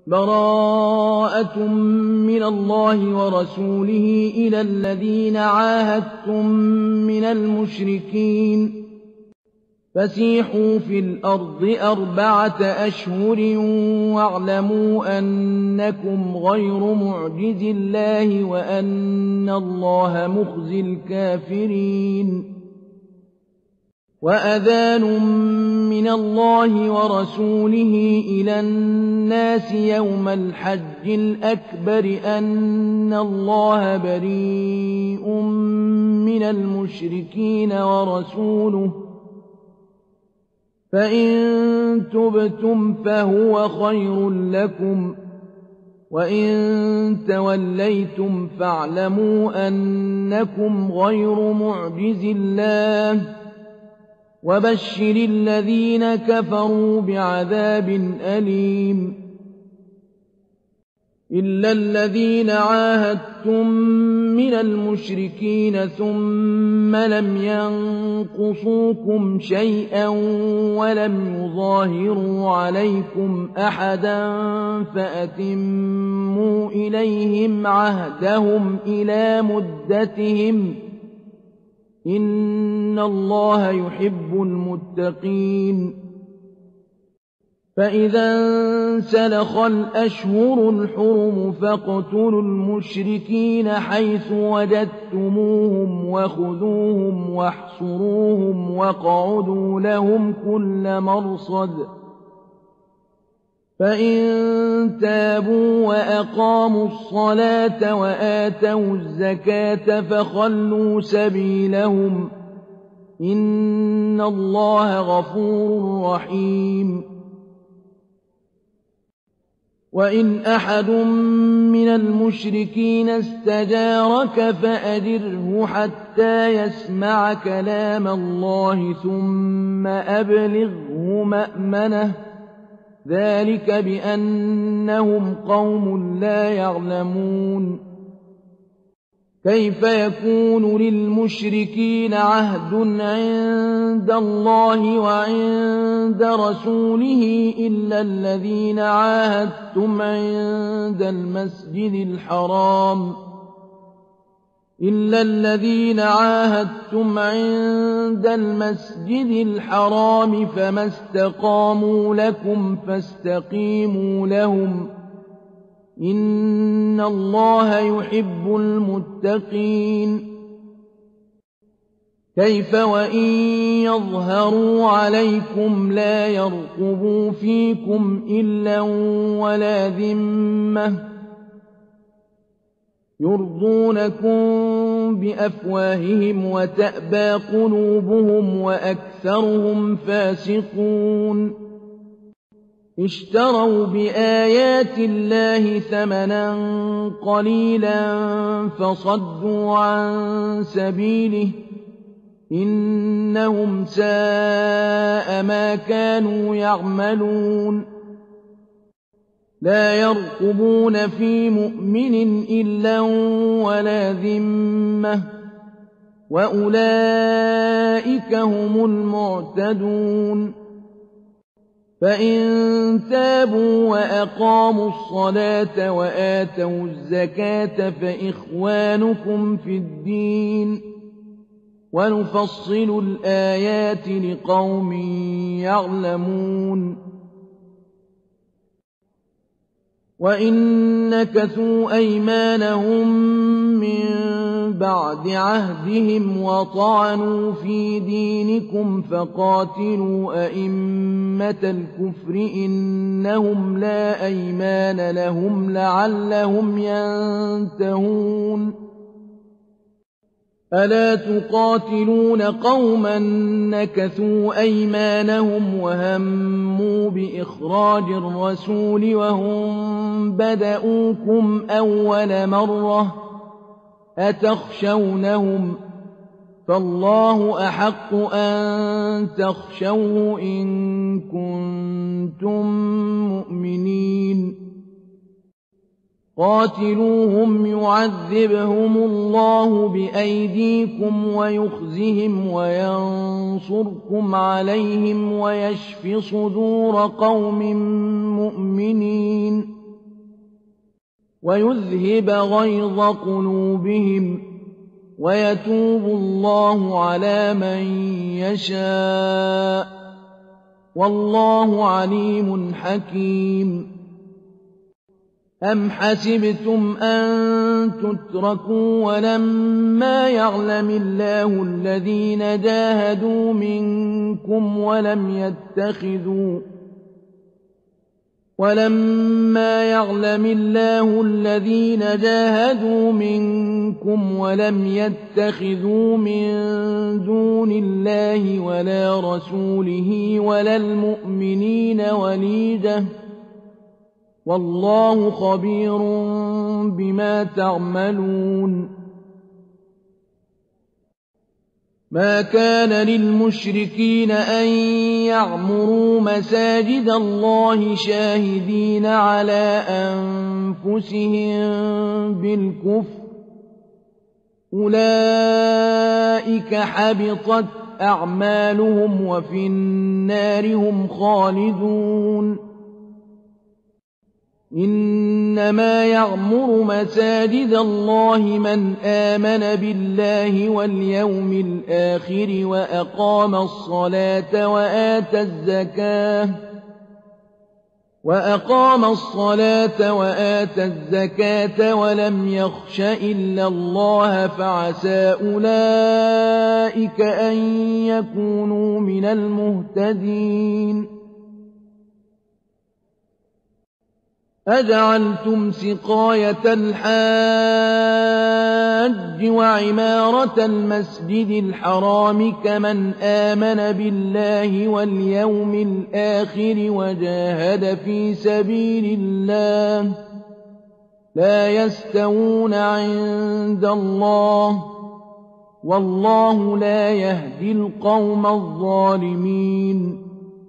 بَرَاءَةٌ مِّنَ اللَّهِ وَرَسُولِهِ إِلَى الَّذِينَ عَاهَدتُّم مِّنَ الْمُشْرِكِينَ فَسِيحُوا فِي الْأَرْضِ 4 أشهر وَاعْلَمُوا أَنَّكُمْ غَيْرُ مُعْجِزِي اللَّهِ وَأَنَّ اللَّهَ مُخْزِي الْكَافِرِينَ وَأَذَانٌ مِّنَ اللَّهِ وَرَسُولِهِ إِلَى النَّاسِ يَوْمَ الْحَجِّ الْأَكْبَرِ أَنَّ اللَّهَ بَرِيءٌ مِّنَ الْمُشْرِكِينَ وَرَسُولُهُ ۚ فَإِن تُبْتُمْ فَهُوَ خَيْرٌ لَّكُمْ ۖ وَإِن تَوَلَّيْتُمْ فَاعْلَمُوا أَنَّكُمْ غَيْرُ مُعْجِزِي اللَّهِ ۗ وَبَشِّرِ الَّذِينَ كَفَرُوا بِعَذَابٍ أَلِيمٍ إِلَّا الَّذِينَ عَاهَدتُّم مِّنَ الْمُشْرِكِينَ ثُمَّ لَمْ يَنقُصُوكُمْ شَيْئًا وَلَمْ يُظَاهِرُوا عَلَيْكُمْ أَحَدًا فَأَتِمُّوا إِلَيْهِمْ عَهْدَهُمْ إِلَىٰ مُدَّتِهِمْ ۚ إِنَّ اللَّهَ يُحِبُّ الْمُتَّقِينَ فَإِذَا انسَلَخَ الْأَشْهُرُ الْحُرُمُ فَاقْتُلُوا الْمُشْرِكِينَ حَيْثُ وَجَدتُّمُوهُمْ وَخُذُوهُمْ وَاحْصُرُوهُمْ وَاقْعُدُوا لَهُمْ كُلَّ مَرْصَدٍ ۚ فَإِن تَابُوا وَأَقَامُوا الصَّلَاةَ وَآتَوُا الزَّكَاةَ فَخَلُّوا سَبِيلَهُمْ ۚ إِنَّ اللَّهَ غَفُورٌ رَّحِيمٌ وَإِنْ أَحَدٌ مِّنَ الْمُشْرِكِينَ اسْتَجَارَكَ فَأَجِرْهُ حَتَّىٰ يَسْمَعَ كَلَامَ اللَّهِ ثُمَّ أَبْلِغْهُ مَأْمَنَهُ ۚ ذَٰلِكَ بِأَنَّهُمْ قَوْمٌ لَّا يَعْلَمُونَ كَيْفَ يَكُونُ لِلْمُشْرِكِينَ عَهْدٌ عِندَ اللَّهِ وَعِندَ رَسُولِهِ إِلَّا الَّذِينَ عَاهَدتُّمْ عِندَ الْمَسْجِدِ الْحَرَامِ فَمَا اسْتَقَامُوا لَكُمْ فَاسْتَقِيمُوا لَهُمْ ۚ إِنَّ اللَّهَ يُحِبُّ الْمُتَّقِينَ كَيْفَ وَإِن يَظْهَرُوا عَلَيْكُمْ لَا يَرْقُبُوا فِيكُمْ إِلًّا وَلَا ذِمَّةً يُرْضُونَكُم بِأَفْوَاهِهِمْ وَتَأْبَىٰ قُلُوبُهُمْ وَأَكْثَرُهُمْ فَاسِقُونَ اشْتَرَوْا بِآيَاتِ اللَّهِ ثَمَنًا قَلِيلًا فَصَدُّوا عَن سَبِيلِهِ ۚ إِنَّهُمْ سَاءَ مَا كَانُوا يَعْمَلُونَ لَا يَرْقُبُونَ فِي مُؤْمِنٍ إِلًّا وَلَا ذِمَّةً ۚ وَأُولَٰئِكَ هُمُ الْمُعْتَدُونَ فَإِن تَابُوا وَأَقَامُوا الصَّلَاةَ وَآتَوُا الزَّكَاةَ فَإِخْوَانُكُمْ فِي الدِّينِ ۗ وَنُفَصِّلُ الْآيَاتِ لِقَوْمٍ يَعْلَمُونَ وَإِن نَّكَثُوا أَيْمَانَهُم مِّن بَعْدِ عَهْدِهِمْ وَطَعَنُوا فِي دِينِكُمْ فَقَاتِلُوا أَئِمَّةَ الْكُفْرِ إِنَّهُمْ لَا أَيْمَانَ لَهُمْ لَعَلَّهُمْ يَنتَهُونَ أَلَا تُقَاتِلُونَ قَوْمًا نَّكَثُوا أَيْمَانَهُمْ وَهَمُّوا بِإِخْرَاجِ الرَّسُولِ وَهُم بَدَءُوكُمْ أَوَّلَ مَرَّةٍ ۚ أَتَخْشَوْنَهُمْ ۚ فَاللَّهُ أَحَقُّ أَن تَخْشَوْهُ إِن كُنتُم مُّؤْمِنِينَ قَاتِلُوهُمْ يُعَذِّبْهُمُ اللَّهُ بِأَيْدِيكُمْ وَيُخْزِهِمْ وَيَنصُرْكُمْ عَلَيْهِمْ وَيَشْفِ صُدُورَ قَوْمٍ مُّؤْمِنِينَ ويذهب غيظ قلوبهم ويتوب الله على من يشاء والله عليم حكيم أم حسبتم أن تتركوا ولما يعلم الله الذين جاهدوا منكم ولم يتخذوا من دون الله ولا رسوله ولا المؤمنين وليجة والله خبير بما تعملون ما كان للمشركين أن يعمروا مساجد الله شاهدين على أنفسهم بالكفر أولئك حبطت أعمالهم وفي النار هم خالدون إنما يعمر مساجد الله من آمن بالله واليوم الآخر وأقام الصلاة وآتى الزكاة ولم يخش إلا الله فعسى أولئك أن يكونوا من المهتدين أجعلتم سقاية الحاج وعمارة المسجد الحرام كمن آمن بالله واليوم الآخر وجاهد في سبيل الله لا يستوون عند الله والله لا يهدي القوم الظالمين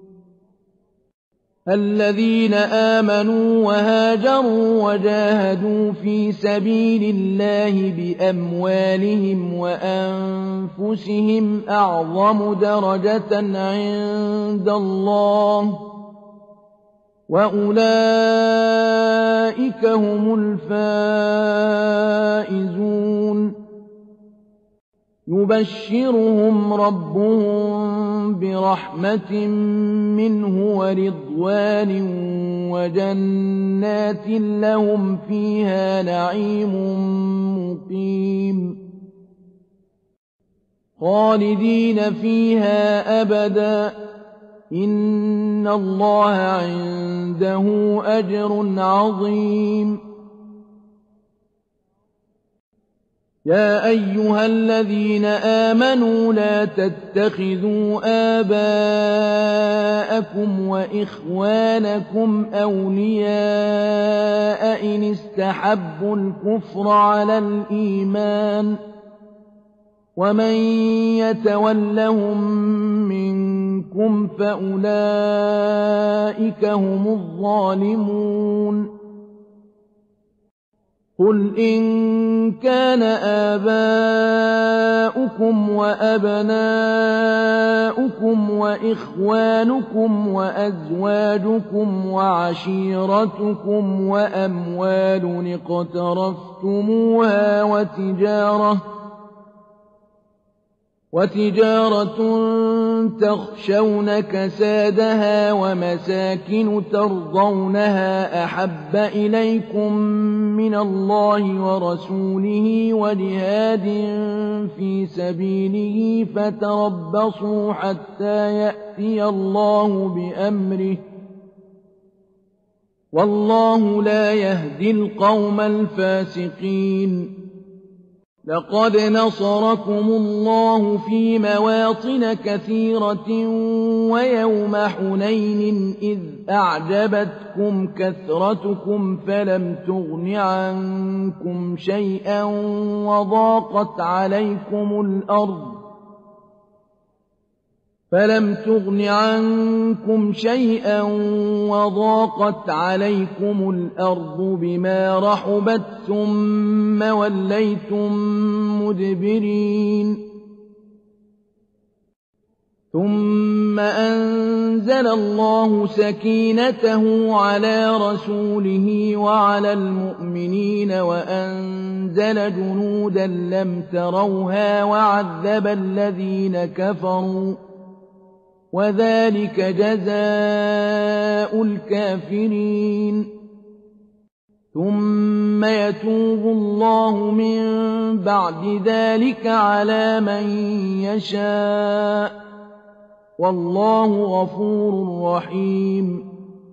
الذين آمنوا وهاجروا وجاهدوا في سبيل الله بأموالهم وأنفسهم أعظم درجة عند الله وأولئك هم الفائزون يبشرهم ربهم برحمة منه ورضوان وجنات لهم فيها نعيم مقيم خالدين فيها أبدا إن الله عنده أجر عظيم يا أيها الذين آمنوا لا تتخذوا آباءكم وإخوانكم أولياء إن استحبوا الكفر على الإيمان ومن يتولهم منكم فأولئك هم الظالمون قل إن كان آباؤكم وأبناؤكم وإخوانكم وأزواجكم وعشيرتكم وأموال اقترفتموها وتجارة تخشون كسادها ومساكن ترضونها أحب إليكم من الله ورسوله وجهاد في سبيله فتربصوا حتى يأتي الله بأمره والله لا يهدي القوم الفاسقين لقد نصركم الله في مواطن كثيرة ويوم حنين إذ أعجبتكم كثرتكم فلم تغن عنكم شيئا وضاقت عليكم الأرض بما رحبت ثم وليتم مدبرين ثم أنزل الله سكينته على رسوله وعلى المؤمنين وأنزل جنودا لم تروها وعذب الذين كفروا وذلك جزاء الكافرين ثم يتوب الله من بعد ذلك على من يشاء والله غفور رحيم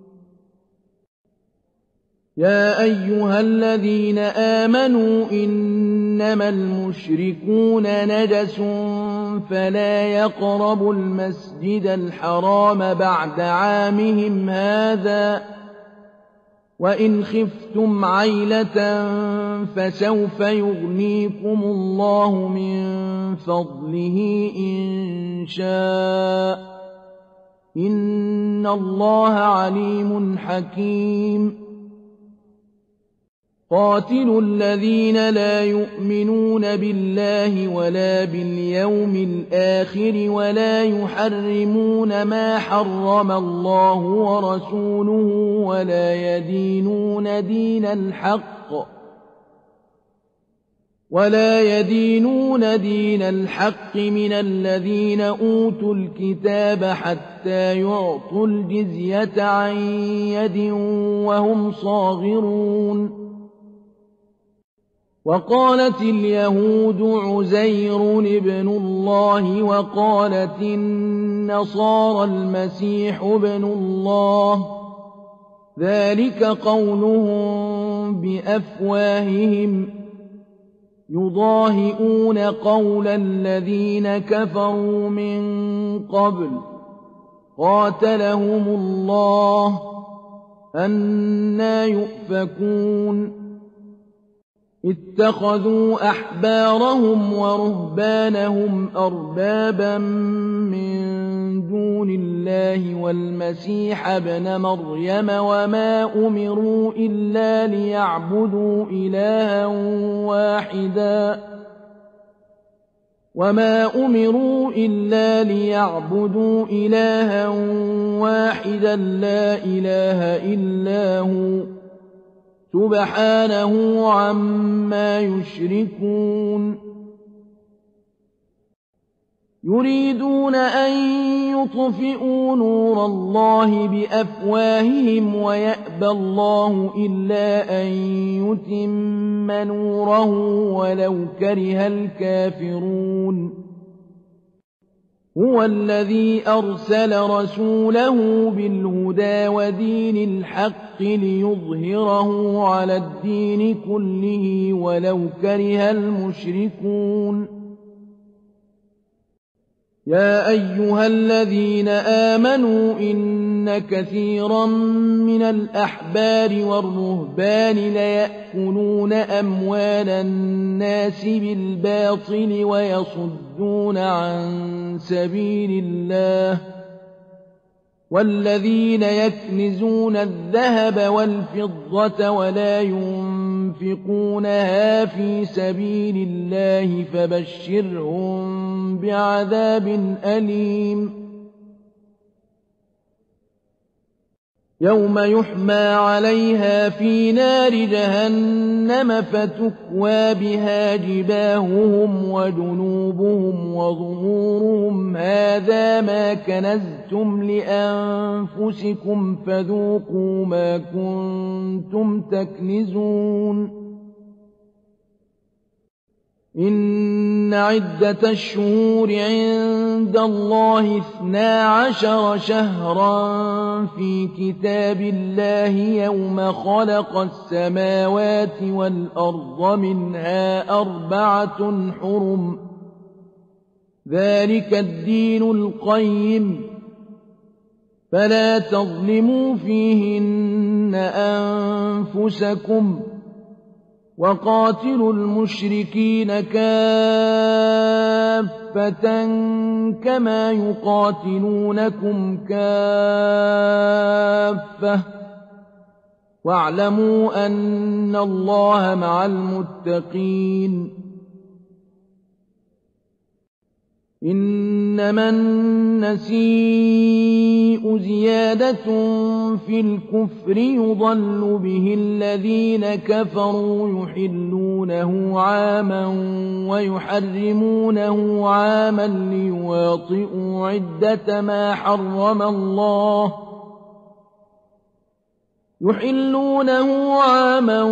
يا أيها الذين آمنوا إنما المشركون نجس فلا يقربوا المسجد الحرام بعد عامهم هذا وإن خفتم عيلة فسوف يغنيكم الله من فضله إن شاء إن الله عليم حكيم قاتلوا الذين لا يؤمنون بالله ولا باليوم الآخر ولا يحرمون ما حرم الله ورسوله ولا يدينون دين الحق من الذين أوتوا الكتاب حتى يعطوا الجزية عن يد وهم صاغرون وقالت اليهود عزير ابن الله وقالت النصارى المسيح ابن الله ذلك قولهم بأفواههم يضاهئون قول الذين كفروا من قبل قاتلهم الله أنى يؤفكون اتخذوا أحبارهم ورهبانهم أربابا من دون الله والمسيح ابن مريم وما أمروا إلا ليعبدوا إلها واحدا لا إله إلا هو سبحانه عما يشركون يريدون أن يطفئوا نور الله بأفواههم ويأبى الله إلا أن يتم نوره ولو كره الكافرون هو الذي أرسل رسوله بالهدى ودين الحق ليظهره على الدين كله ولو كره المشركون يا أيها الذين آمنوا إن كثيرا من الأحبار والرهبان ليأكلون أموال الناس بالباطل ويصدون عن سبيل الله والذين يكنزون الذهب والفضة ولا ينفقونها في سبيل الله فبشرهم بعذاب أليم يوم يحمى عليها في نار جهنم فتكوى بها جباههم وجنوبهم وظهورهم هذا ما كنزتم لأنفسكم فذوقوا ما كنتم تكنزون إن عدة الشهور عند الله 12 شهرا في كتاب الله يوم خلق السماوات والأرض منها 4 حرم ذلك الدين القيم فلا تظلموا فيهن أنفسكم وقاتلوا المشركين كافة كما يقاتلونكم كافة واعلموا أن الله مع المتقين إنما النسيء زيادة في الكفر يضل به الذين كفروا يحلونه عاما ويحرمونه عاما ليواطئوا عدة ما حرم الله يحلونه عاما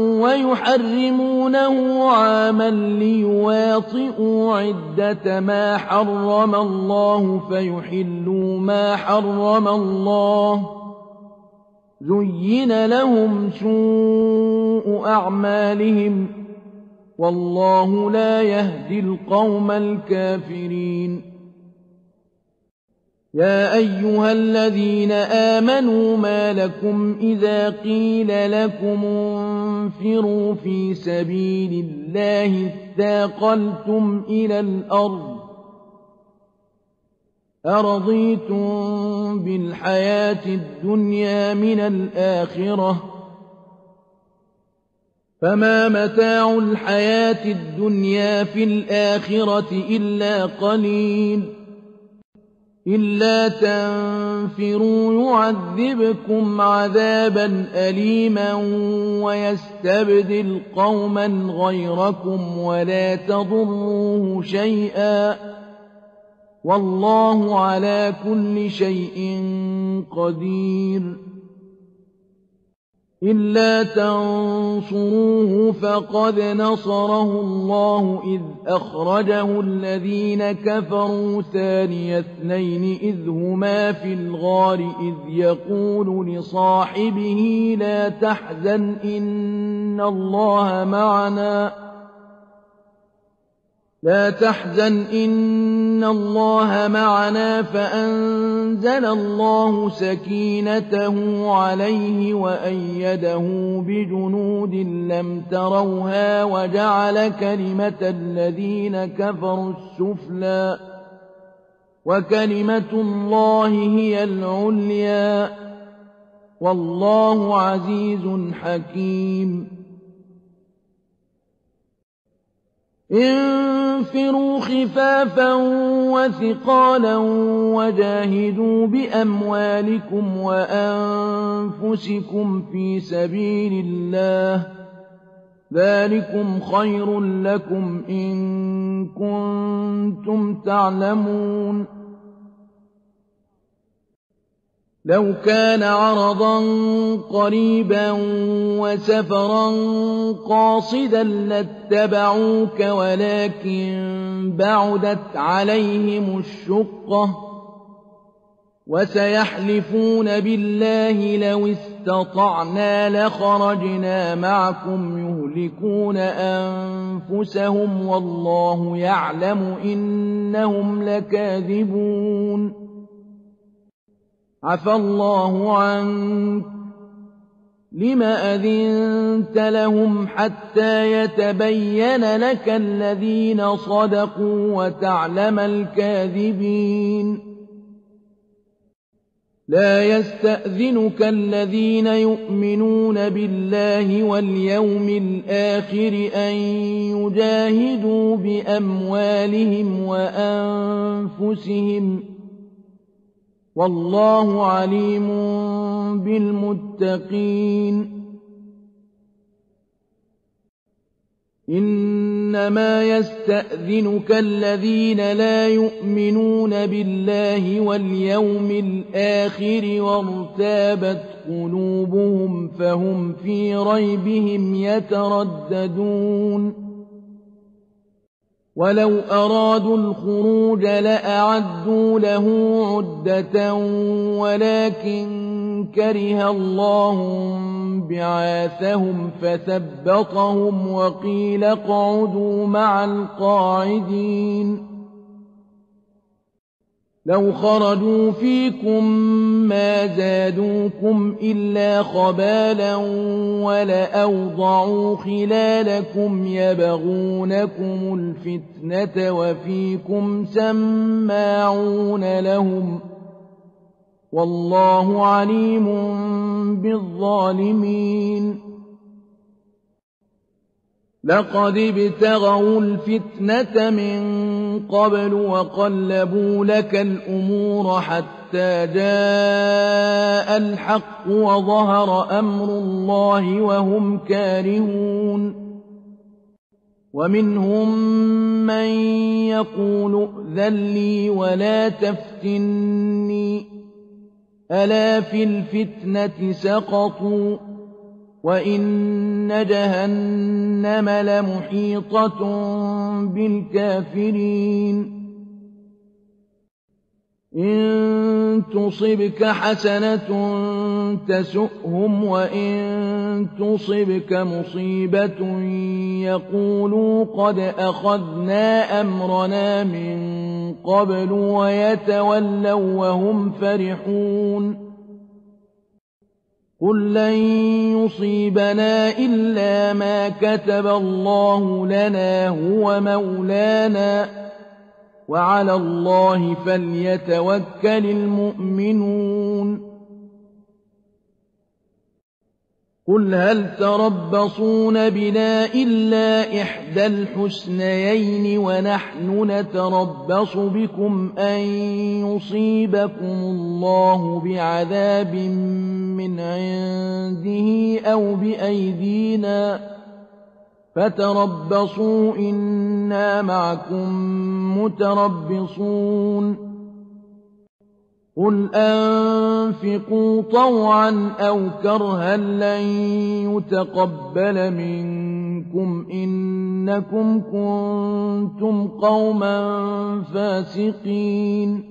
ويحرمونه عاما ليواطئوا عدة ما حرم الله فيحلوا ما حرم الله زين لهم سوء أعمالهم والله لا يهدي القوم الكافرين يا أيها الذين آمنوا ما لكم إذا قيل لكم انفروا في سبيل الله اثاقلتم إلى الأرض أرضيتم بالحياة الدنيا من الآخرة فما متاع الحياة الدنيا في الآخرة إلا قليل إلا تنفروا يعذبكم عذابا أليما ويستبدل قوما غيركم ولا تضروه شيئا والله على كل شيء قدير إلا تنصروه فقد نصره الله إذ أخرجه الذين كفروا ثاني اثنين إذ هما في الغار إذ يقول لصاحبه لا تحزن إن الله معنا فأنزل الله سكينته عليه وأيده بجنود لم تروها وجعل كلمة الذين كفروا السفلى وكلمة الله هي العليا والله عزيز حكيم انفروا خفافا وثقالا وجاهدوا بأموالكم وأنفسكم في سبيل الله ذلكم خير لكم إن كنتم تعلمون لو كان عرضا قريبا وسفرا قاصدا لاتبعوك ولكن بعدت عليهم الشقة وسيحلفون بالله لو استطعنا لخرجنا معكم يهلكون أنفسهم والله يعلم إنهم لكاذبون عفى الله عنك لم أذنت لهم حتى يتبين لك الذين صدقوا وتعلم الكاذبين لا يستأذنك الذين يؤمنون بالله واليوم الآخر أن يجاهدوا بأموالهم وأنفسهم والله عليم بالمتقين إنما يستأذنك الذين لا يؤمنون بالله واليوم الآخر وارتابت قلوبهم فهم في ريبهم يترددون ولو أرادوا الخروج لأعدوا له عدة ولكن كره الله بعاثهم فثبطهم وقيل اقعدوا مع القاعدين لو خرجوا فيكم ما زادوكم إلا خبالا ولأوضعوا خلالكم يبغونكم الفتنة وفيكم سماعون لهم والله عليم بالظالمين لقد ابتغوا الفتنة من قبل وقلبوا لك الأمور حتى جاء الحق وظهر أمر الله وهم كارهون ومنهم من يقول ائذن لي ولا تفتني ألا في الفتنة سقطوا وإن جهنم لمحيطة بالكافرين إن تصبك حسنة تسؤهم وإن تصبك مصيبة يقولوا قد أخذنا أمرنا من قبل ويتولوا وهم فرحون قل لن يصيبنا إلا ما كتب الله لنا هو مولانا وعلى الله فليتوكل المؤمنون قل هل تربصون بنا إلا إحدى الحسنيين ونحن نتربص بكم أن يصيبكم الله بعذاب من عنده أو بأيدينا فتربصوا إنا معكم متربصون قل أنفقوا طوعا أو كرها لن يتقبل منكم إنكم كنتم قوما فاسقين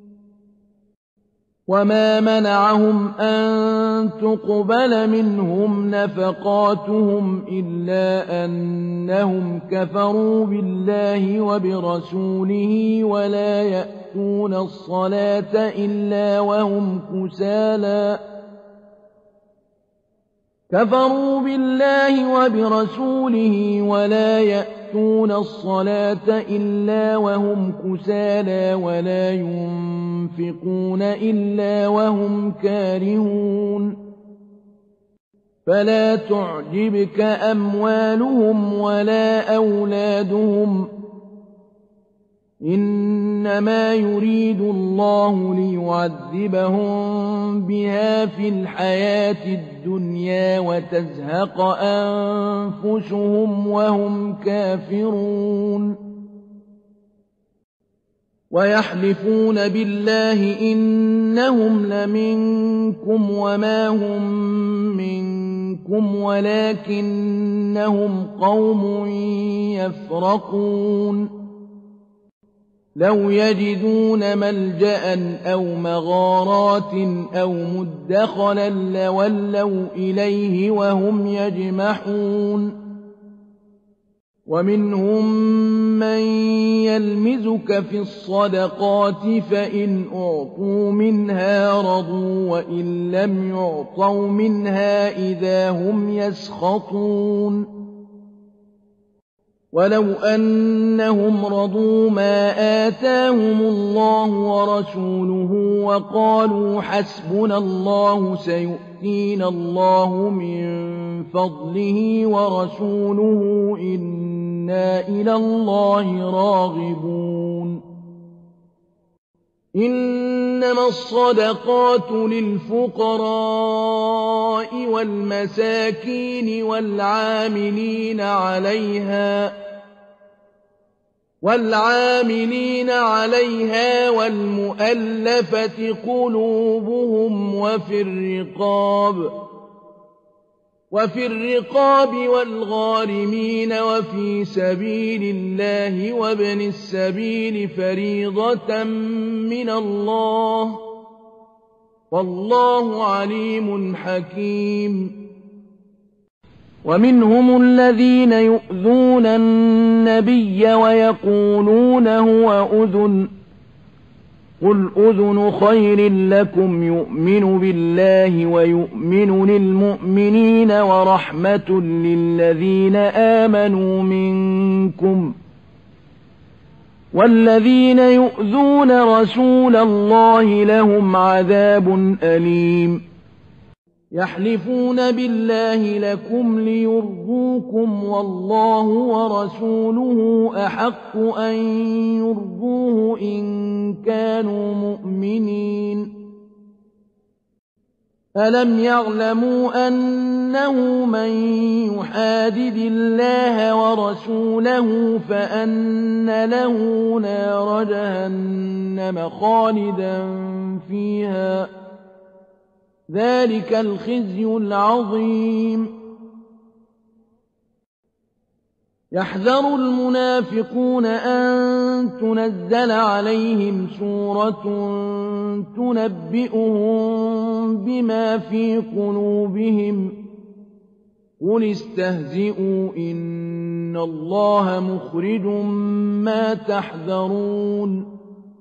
وما منعهم أن تقبل منهم نفقاتهم إلا أنهم كفروا بالله وبرسوله ولا يأتون الصلاة إلا وهم كسالى كفروا بالله وبرسوله ولا يأتون الصلاة إلا وهم كسالى ولا ينفقون إلا وهم كارهون فلا تعجبك أموالهم ولا أولادهم إنما يريد الله ليعذبهم بها في الحياة الدنيا وتزهق أنفسهم وهم كافرون ويحلفون بالله إنهم لمنكم وما هم منكم ولكنهم قوم يفرقون لو يجدون ملجأ أو مغارات أو مدخلا لولوا إليه وهم يجمحون ومنهم من يلمزك في الصدقات فإن أعطوا منها رضوا وإن لم يعطوا منها إذا هم يسخطون ولو أنهم رضوا ما آتاهم الله ورسوله وقالوا حسبنا الله سيؤتينا الله من فضله ورسوله إنا إلى الله راغبون إنما الصدقات للفقراء والمساكين والعاملين عليها والمؤلفة قلوبهم وفي الرقاب والغارمين وفي سبيل الله وابن السبيل فريضة من الله والله عليم حكيم ومنهم الذين يؤذون النبي ويقولون هو أذن قل أذن خير لكم يؤمن بالله ويؤمن للمؤمنين ورحمة للذين آمنوا منكم والذين يؤذون رسول الله لهم عذاب أليم يحلفون بالله لكم ليرضوكم والله ورسوله أحق أن يرضوه إن كانوا مؤمنين ألم يعلموا أنه من يحادد الله ورسوله فأن له نار جهنم خالدا فيها ذلك الخزي العظيم يحذر المنافقون أن تنزل عليهم سورة تنبئهم بما في قلوبهم قل استهزئوا إن الله مخرج ما تحذرون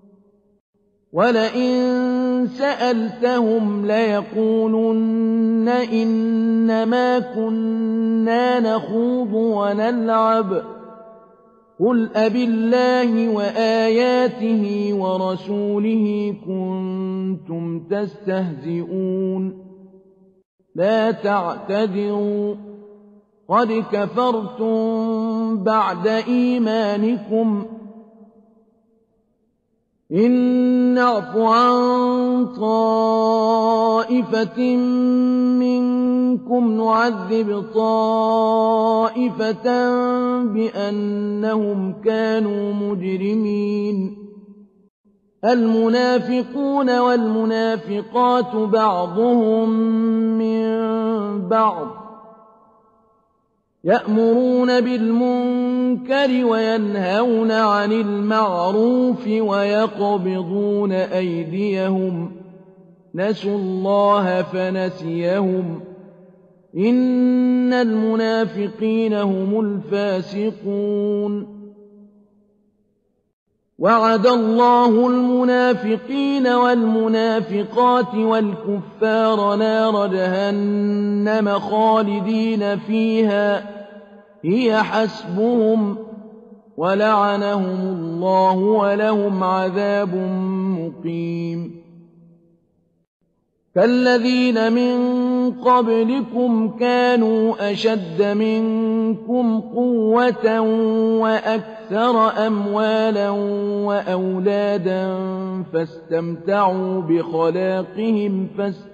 ولئن سألتهم ليقولن إنما كنا نخوض ونلعب قل أبالله وآياته ورسوله كنتم تستهزئون لا تعتذروا قد كفرتم بعد إيمانكم إن نعف عن طائفة منكم نعذب طائفة بأنهم كانوا مجرمين المنافقون والمنافقات بعضهم من بعض يأمرون بالمنكر وينهون عن المعروف ويقبضون أيديهم نسوا الله فنسيهم إن المنافقين هم الفاسقون وعد الله المنافقين والمنافقات والكفار نار جهنم خالدين فيها هي حسبهم ولعنهم الله ولهم عذاب مقيم كالذين من قبلكم كانوا أشد منكم قوة وأكثر أموالا وأولادا فاستمتعوا بخلاقهم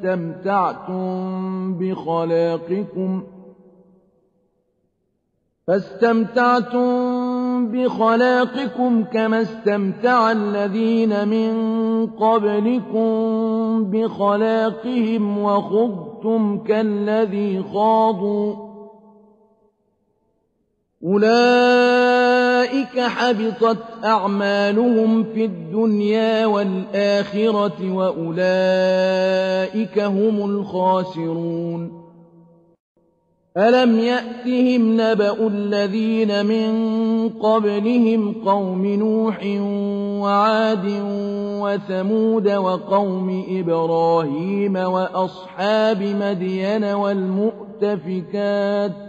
فاستمتعتم بخلاقكم كما استمتع الذين من قبلكم بخلاقهم وخضتم كالذي خاضوا أولئك حبطت أعمالهم في الدنيا والآخرة وأولئك هم الخاسرون ألم يأتهم نبأ الذين من قبلهم قوم نوح وعاد وثمود وقوم إبراهيم وأصحاب مدين والمؤتفكات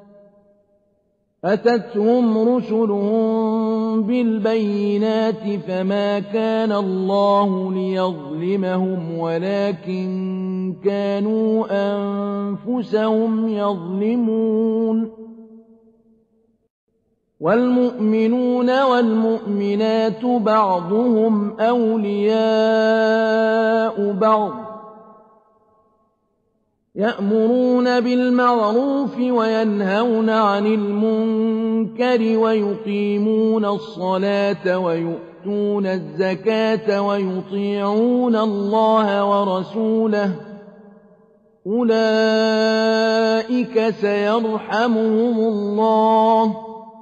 أتتهم رسلهم بالبينات فما كان الله ليظلمهم ولكن كانوا أنفسهم يظلمون والمؤمنون والمؤمنات بعضهم أولياء بعض يأمرون بالمعروف وينهون عن المنكر ويقيمون الصلاة ويؤتون الزكاة ويطيعون الله ورسوله أولئك سيرحمهم الله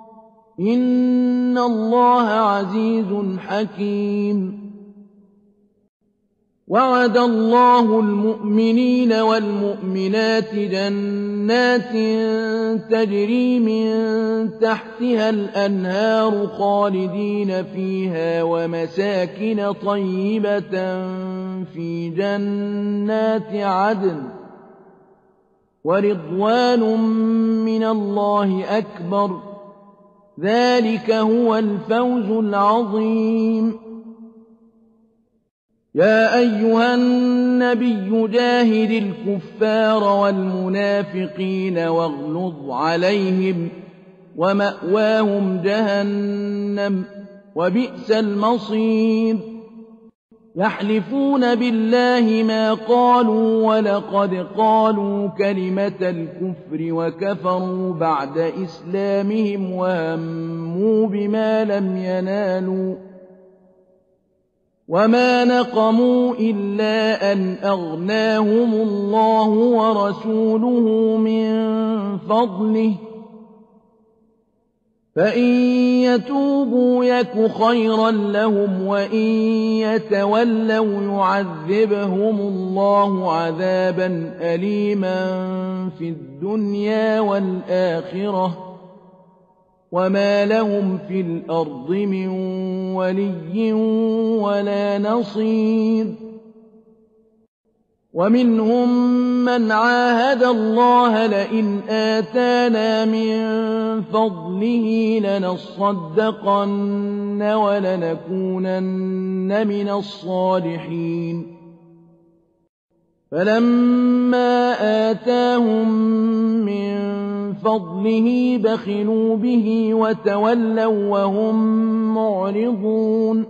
إن الله عزيز حكيم وعد الله المؤمنين والمؤمنات جنات تجري من تحتها الأنهار خالدين فيها ومساكن طيبة في جنات عدن ورضوان من الله أكبر ذلك هو الفوز العظيم يا أيها النبي جاهد الكفار والمنافقين واغلظ عليهم ومأواهم جهنم وبئس المصير يحلفون بالله ما قالوا ولقد قالوا كلمة الكفر وكفروا بعد إسلامهم وهموا بما لم ينالوا وما نقموا إلا أن أغناهم الله ورسوله من فضله فإن يتوبوا يك خيرا لهم وإن يتولوا يعذبهم الله عذابا أليما في الدنيا والآخرة وما لهم في الأرض من ولي ولا نصير ومنهم من عاهد الله لئن آتانا من فضله لنصدقن ولنكونن من الصالحين فلما آتاهم من فضله بخلوا به وتولوا وهم معرضون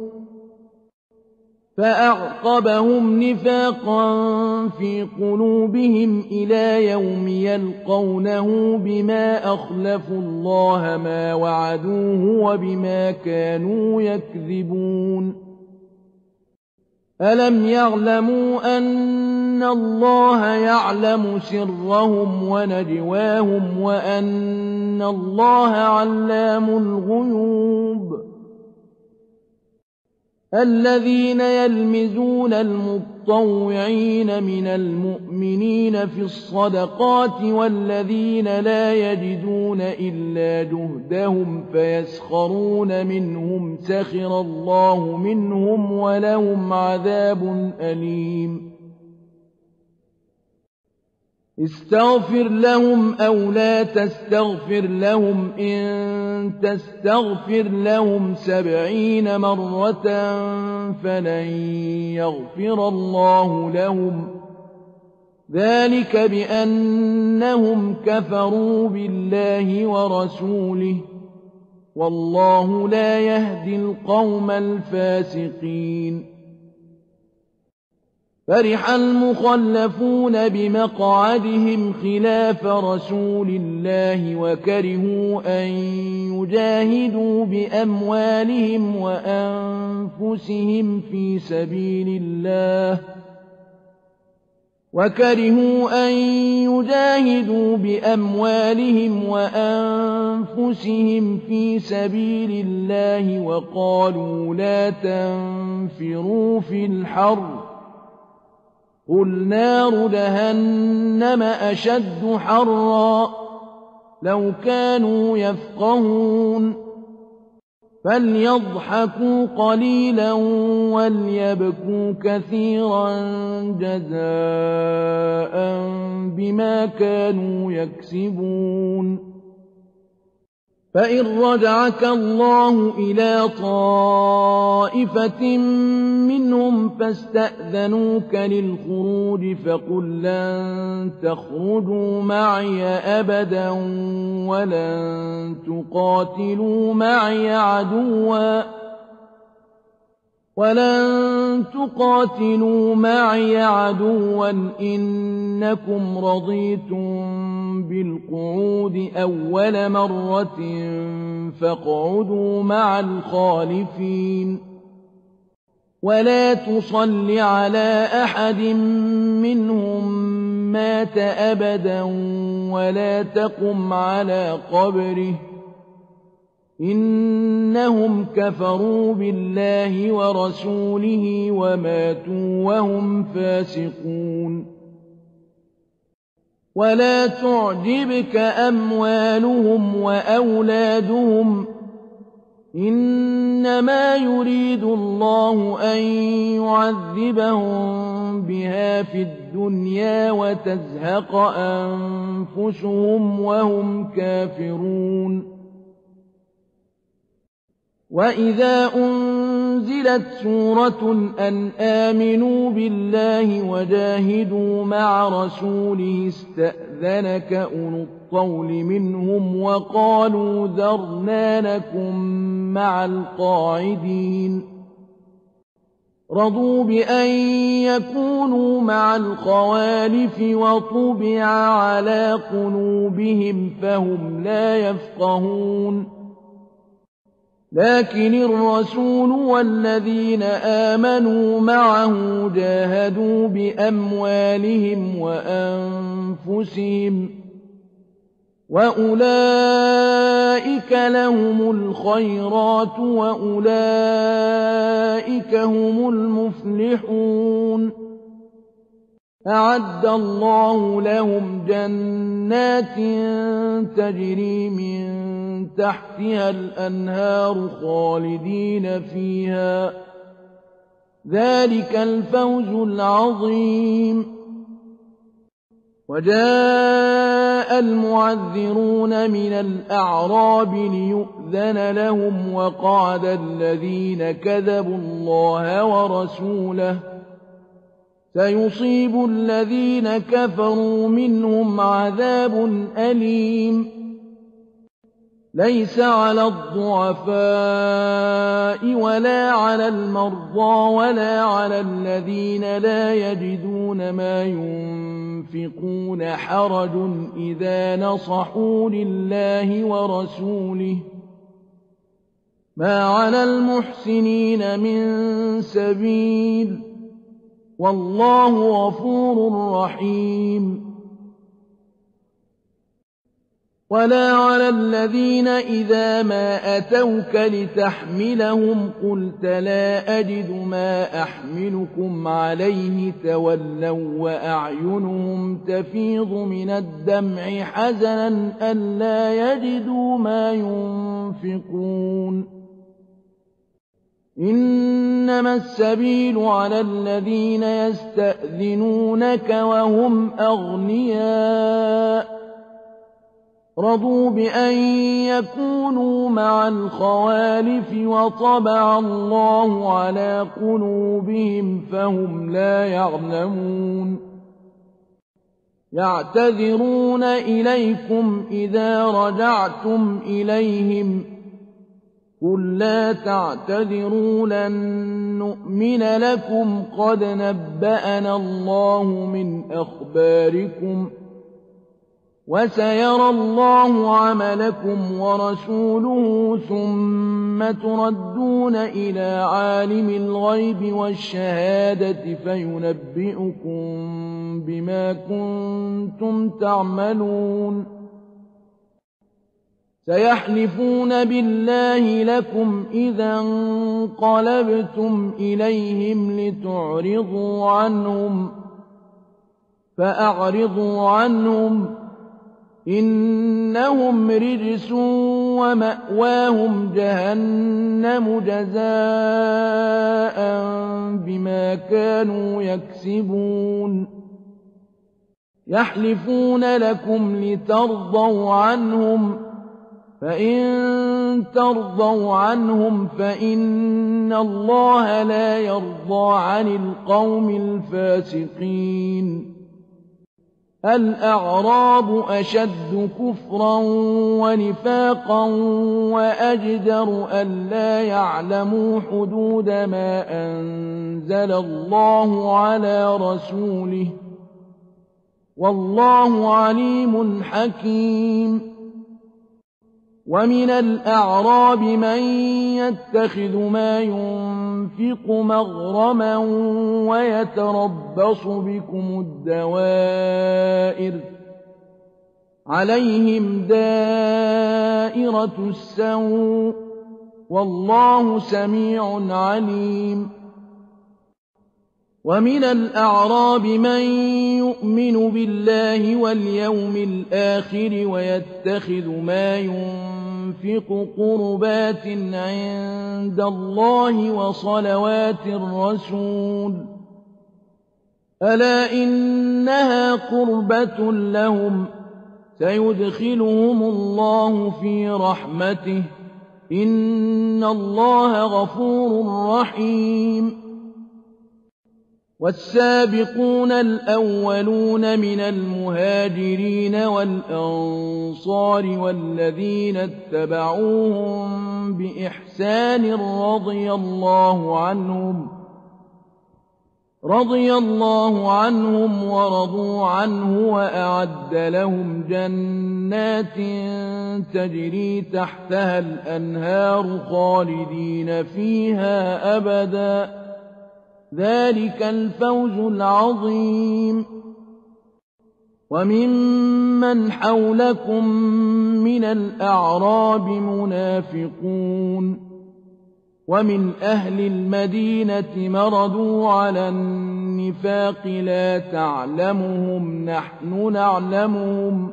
فأعقبهم نفاقا في قلوبهم إلى يوم يلقونه بما أخلفوا الله ما وعدوه وبما كانوا يكذبون ألم يعلموا أن الله يعلم سرهم ونجواهم وأن الله علام الغيوب الذين يلمزون المطوعين من المؤمنين في الصدقات والذين لا يجدون إلا جهدهم فيسخرون منهم سخر الله منهم ولهم عذاب أليم استغفر لهم أو لا تستغفر لهم إن تستغفر لهم 70 مرة فلن يغفر الله لهم ذلك بأنهم كفروا بالله ورسوله والله لا يهدي القوم الفاسقين فرح المخلفون بمقعدهم خلاف رسول الله وكرهوا أن يجاهدوا بأموالهم وأنفسهم في سبيل الله وقالوا لا تنفروا في الحر قل نار جهنم أشد حرا لو كانوا يفقهون فليضحكوا قليلا وليبكوا كثيرا جزاء بما كانوا يكسبون فإن رجعك الله إلى طائفة منهم فاستأذنوك للخروج فقل لن تخرجوا معي أبدا ولن تقاتلوا معي عدوا إنكم رضيتم بالقعود أول مرة فاقعدوا مع الخالفين ولا تصل على أحد منهم مات أبدا ولا تقم على قبره إنهم كفروا بالله ورسوله وماتوا وهم فاسقون ولا تعجبك أموالهم وأولادهم إنما يريد الله أن يعذبهم بها في الدنيا وتزهق أنفسهم وهم كافرون وَإِذَا أُنزِلَتْ سُورَةٌ أَنْ آمِنُوا بِاللَّهِ وَجَاهِدُوا مَعَ رَسُولِهِ اسْتَأْذَنَكَ أُولُو الطَّوْلِ مِنْهُمْ وَقَالُوا ذَرْنَا نَكُن مَّعَ الْقَاعِدِينَ رَضُوا بِأَن يَكُونُوا مَعَ الْخَوَالِفِ وَطُبِعَ عَلَىٰ قُلُوبِهِمْ فَهُمْ لَا يَفْقَهُونَ لكن الرسول والذين آمنوا معه جاهدوا بأموالهم وأنفسهم وأولئك لهم الخيرات وأولئك هم المفلحون أعد الله لهم جنات تجري من تحتها الأنهار خالدين فيها ذلك الفوز العظيم وجاء المعذرون من الأعراب ليؤذن لهم وقعد الذين كذبوا الله ورسوله سيصيب الذين كفروا منهم عذاب أليم ليس على الضعفاء ولا على المرضى ولا على الذين لا يجدون ما ينفقون حرج إذا نصحوا لله ورسوله ما على المحسنين من سبيل والله غفور رحيم ولا على الذين إذا ما أتوك لتحملهم قلت لا أجد ما أحملكم عليه تولوا وأعينهم تفيض من الدمع حزنا ألا يجدوا ما ينفقون إنما السبيل على الذين يستأذنونك وهم أغنياء رضوا بأن يكونوا مع الخوالف وطبع الله على قلوبهم فهم لا يعلمون يعتذرون إليكم إذا رجعتم إليهم قل لا تعتذروا لن نؤمن لكم قد نبأنا الله من أخباركم وسيرى الله عملكم ورسوله ثم تردون إلى عالم الغيب والشهادة فينبئكم بما كنتم تعملون سيحلفون بالله لكم إذا انقلبتم إليهم لتعرضوا عنهم فأعرضوا عنهم إنهم رجس ومأواهم جهنم جزاء بما كانوا يكسبون يحلفون لكم لترضوا عنهم فإن ترضوا عنهم فإن الله لا يرضى عن القوم الفاسقين الأعراب أشد كفرا ونفاقا وأجدر ألا يعلموا حدود ما أنزل الله على رسوله والله عليم حكيم ومن الأعراب من يتخذ ما ينفق مغرما ويتربص بكم الدوائر عليهم دائرة السوء والله سميع عليم ومن الأعراب من يؤمن بالله واليوم الآخر ويتخذ ما ينفق قربات عند الله وصلوات الرسول ألا إنها قربة لهم سيدخلهم الله في رحمته إِنَّ اللَّهَ غَفُورٌ رَّحِيمٌ والسابقون الأولون من المهاجرين والأنصار والذين اتبعوهم بإحسان رضي الله عنهم ورضوا عنه وأعد لهم جنات تجري تحتها الأنهار خالدين فيها أبدا ذلك الفوز العظيم وممن حولكم من الأعراب منافقون ومن أهل المدينة مردوا على النفاق لا تعلمهم نحن نعلمهم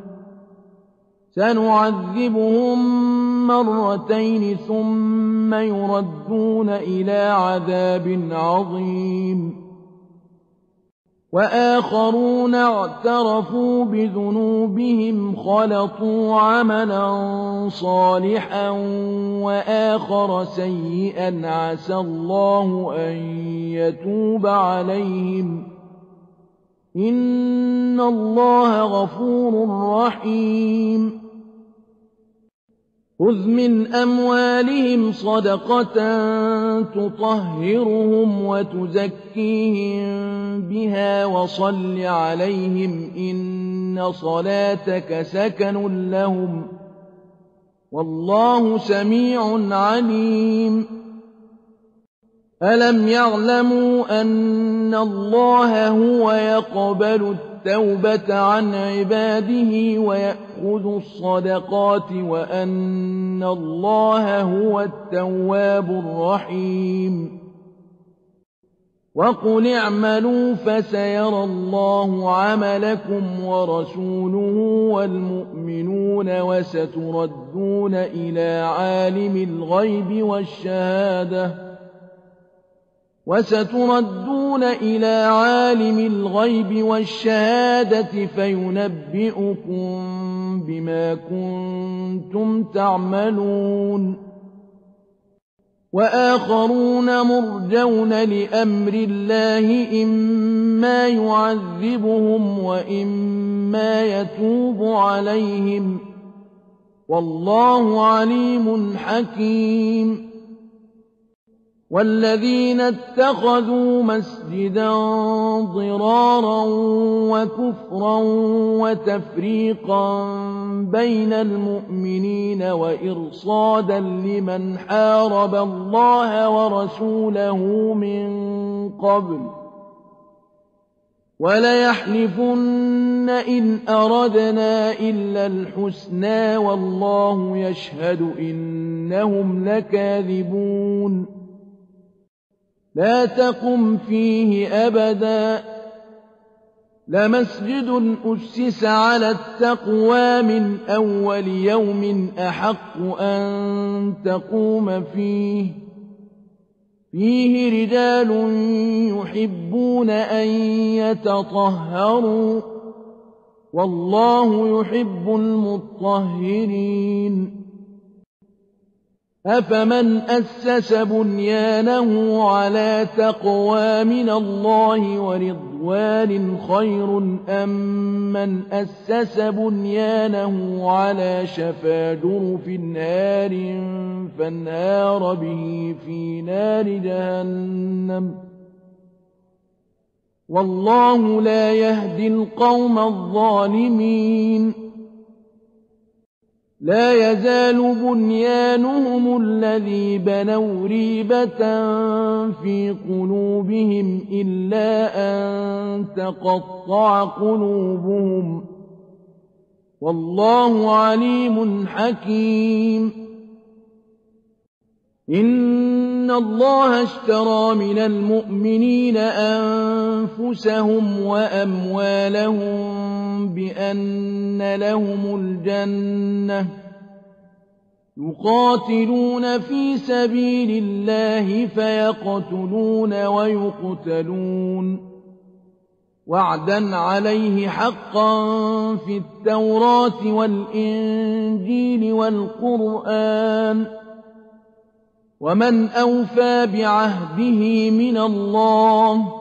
سنعذبهم مرتين ثم يردون إلى عذاب عظيم وآخرون اعترفوا بذنوبهم خلطوا عملا صالحا وآخر سيئا عسى الله أن يتوب عليهم إن الله غفور رحيم خذ من أموالهم صدقة تطهرهم وتزكيهم بها وصل عليهم إن صلاتك سكن لهم والله سميع عليم ألم يعلموا أن الله هو يقبل التوبة عن عباده ويأخذ الصدقات وأن الله هو التواب الرحيم وقل اعملوا فسيرى الله عملكم ورسوله والمؤمنون وستردون إلى عالم الغيب والشهادة فينبئكم بما كنتم تعملون وآخرون مرجون لأمر الله إما يعذبهم وإما يتوب عليهم والله عليم حكيم والذين اتخذوا مسجدا ضرارا وكفرا وتفريقا بين المؤمنين وإرصادا لمن حارب الله ورسوله من قبل وليحلفن إن أردنا إلا الحسنى والله يشهد إنهم لكاذبون لا تقم فيه أبدا لمسجد أسس على التقوى من أول يوم أحق أن تقوم فيه رجال يحبون أن يتطهروا والله يحب المطهرين أفمن أسس بنيانه على تقوى من الله ورضوان خير أم من أسس بنيانه على شفا جرف نار فانهار به في نار جهنم والله لا يهدي القوم الظالمين لا يزال بنيانهم الذي بنوا ريبة في قلوبهم إلا أن تقطع قلوبهم والله عليم حكيم إن الله اشترى من المؤمنين أنفسهم وأموالهم بأن لهم الجنة يقاتلون في سبيل الله فيقتلون ويقتلون وعدا عليه حقا في التوراة والإنجيل والقرآن ومن أوفى بعهده من الله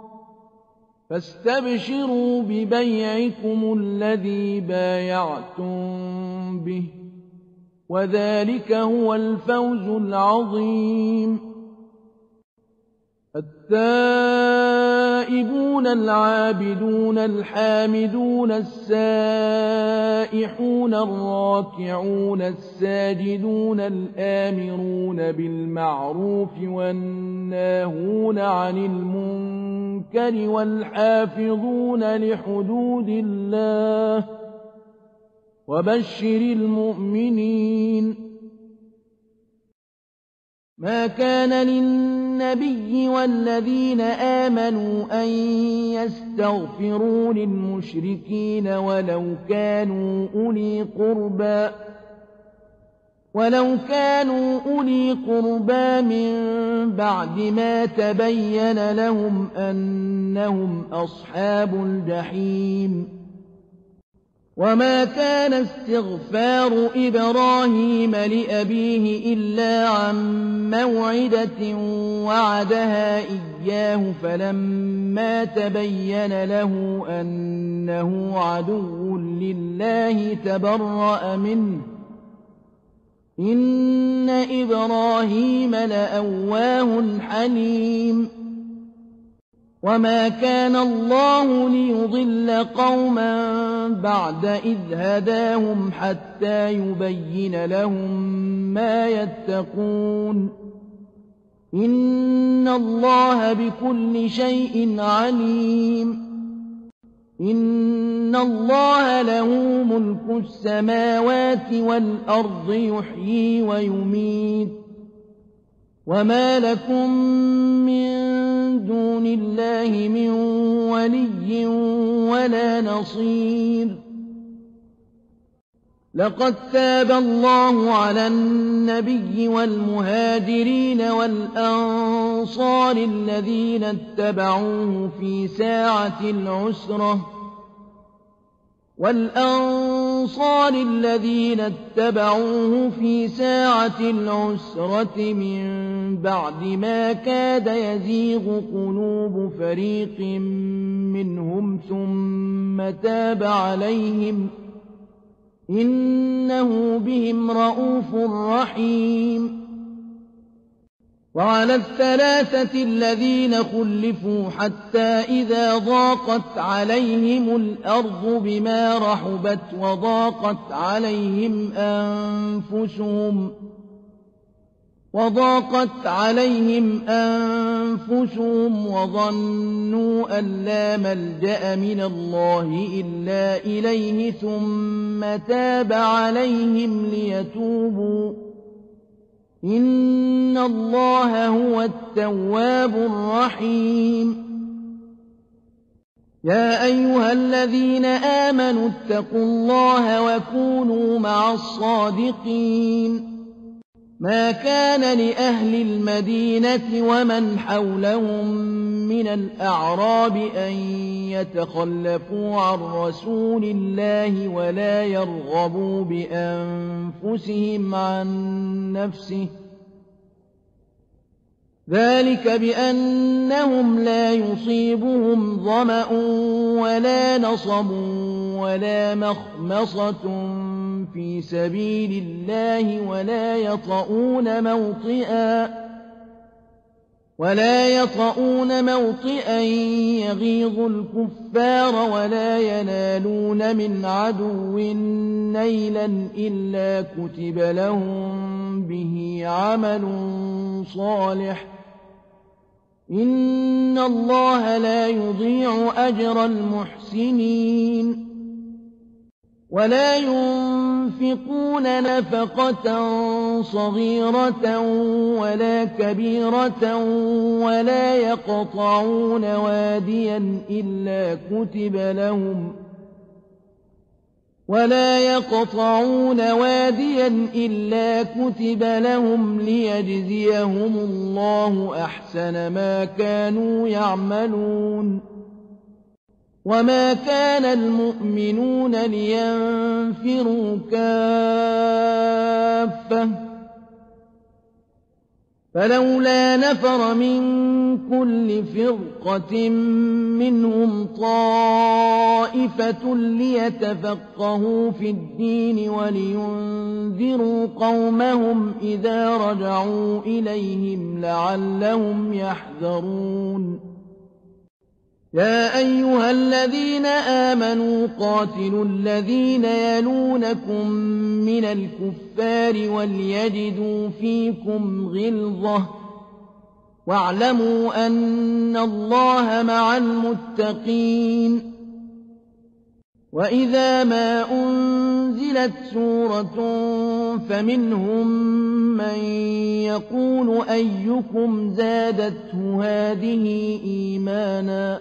فاستبشروا ببيعكم الذي بايعتم به وذلك هو الفوز العظيم التائبون العابدون الحامدون السائحون الراكعون الساجدون الآمرون بالمعروف والناهون عن المنكر والحافظون لحدود الله وبشر المؤمنين ما كان للنبي والذين آمنوا أن يستغفروا للمشركين ولو كانوا أولي قربى من بعد ما تبين لهم أنهم أصحاب الجحيم وما كان استغفار إبراهيم لأبيه إلا عن موعدة وعدها إياه فلما تبين له أنه عدو لله تبرأ منه إن إبراهيم لأواه حليم وما كان الله ليضل قوما بعد إذ هداهم حتى يبين لهم ما يتقون إن الله بكل شيء عليم إن الله له ملك السماوات والأرض يحيي ويميت وما لكم من دون الله من ولي ولا نصير لقد تاب الله على النبي والمهاجرين والأنصار الذين اتبعوه في ساعة العسرة من بعد ما كاد يزيغ قلوب فريق منهم ثم تاب عليهم إنه بهم رءوف رحيم وعلى الثلاثة الذين خلفوا حتى إذا ضاقت عليهم الأرض بما رحبت وضاقت عليهم أنفسهم وظنوا أن لا ملجأ من الله إلا إليه ثم تاب عليهم ليتوبوا إن الله هو التواب الرحيم يا أيها الذين آمنوا اتقوا الله وكونوا مع الصادقين ما كان لأهل المدينة ومن حولهم من الأعراب أن يتخلفوا عن رسول الله ولا يرغبوا بأنفسهم عن نفسه ذلك بأنهم لا يصيبهم ظمأ ولا نصب ولا مخمصة في سبيل الله ولا يطؤون موطئا يغيظ الكفار ولا ينالون من عدو نيلا إلا كتب لهم به عمل صالح إن الله لا يضيع أجر المحسنين ولا ينفقون نفقة صغيرة ولا كبيرة ولا يقطعون واديا إلا كتب لهم ليجزيهم الله أحسن ما كانوا يعملون وما كان المؤمنون لينفروا كافة فلولا نفر من كل فرقة منهم طائفة ليتفقهوا في الدين ولينذروا قومهم إذا رجعوا إليهم لعلهم يحذرون يا أيها الذين آمنوا قاتلوا الذين يلونكم من الكفار وليجدوا فيكم غلظة واعلموا أن الله مع المتقين وإذا ما أنزلت سورة فمنهم من يقول أيكم زادته هذه إيمانا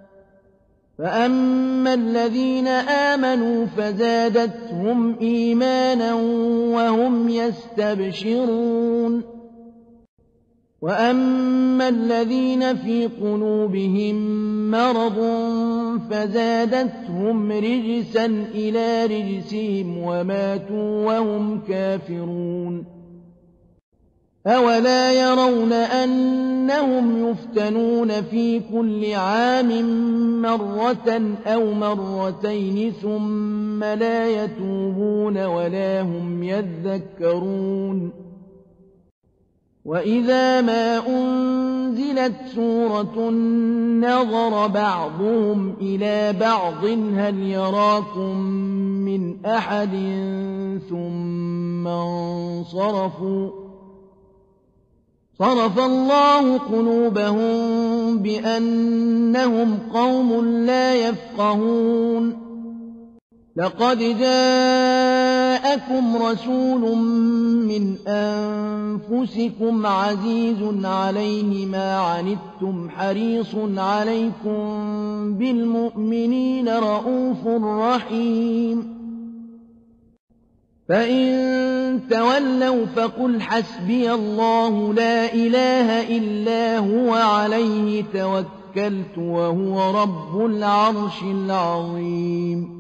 فأما الذين آمنوا فزادتهم إيمانا وهم يستبشرون وأما الذين في قلوبهم مرض فزادتهم رجسا إلى رجسهم وماتوا وهم كافرون أولا يرون أنهم يفتنون في كل عام مرة أو مرتين ثم لا يتوبون ولا هم يذكرون وإذا ما أنزلت سورة نظر بعضهم إلى بعض هل يراكم من أحد ثم انصرفوا صرف الله قلوبهم بأنهم قوم لا يفقهون لقد جاءكم رسول من أنفسكم عزيز عليه ما عنتم حريص عليكم بالمؤمنين رءوف رحيم فإن تولوا فقل حسبي الله لا إله إلا هو عليه توكلت وهو رب العرش العظيم